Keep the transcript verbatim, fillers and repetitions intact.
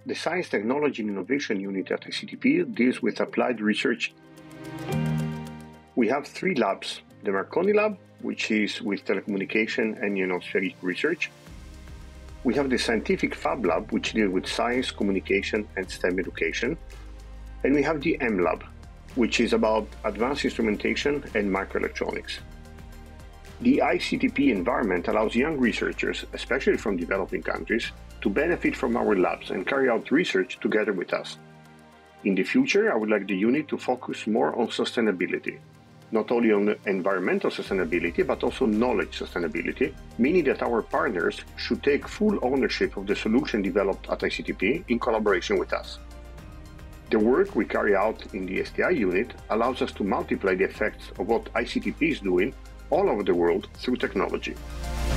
The Science, Technology and Innovation unit at I C T P deals with applied research. We have three labs: the Marconi lab, which is with telecommunication and ionospheric research. We have the Scientific Fab lab, which deals with science, communication, and STEM education. And we have the M lab, which is about advanced instrumentation and microelectronics. The I C T P environment allows young researchers, especially from developing countries, to benefit from our labs and carry out research together with us. In the future, I would like the unit to focus more on sustainability, not only on environmental sustainability, but also knowledge sustainability, meaning that our partners should take full ownership of the solution developed at I C T P in collaboration with us. The work we carry out in the S T I unit allows us to multiply the effects of what I C T P is doing all over the world through technology.